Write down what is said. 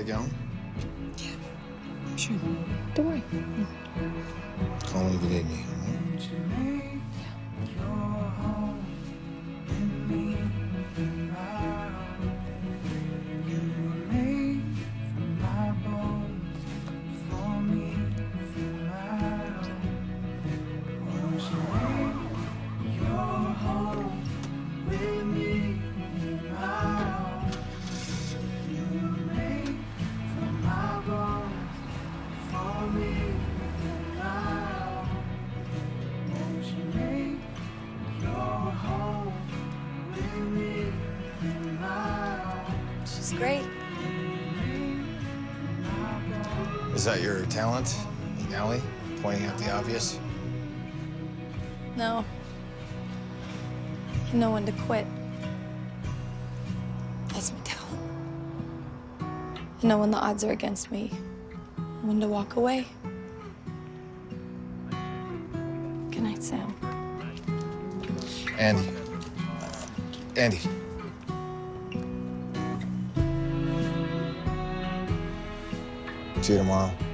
get home? Yeah, sure. Don't worry. Call me if you need me. She's great. Is that your talent, Allie? Pointing out the obvious? No. I know when to quit. That's my talent. I know when the odds are against me, when to walk away. Good night, Sam. Andy. Andy. See you tomorrow.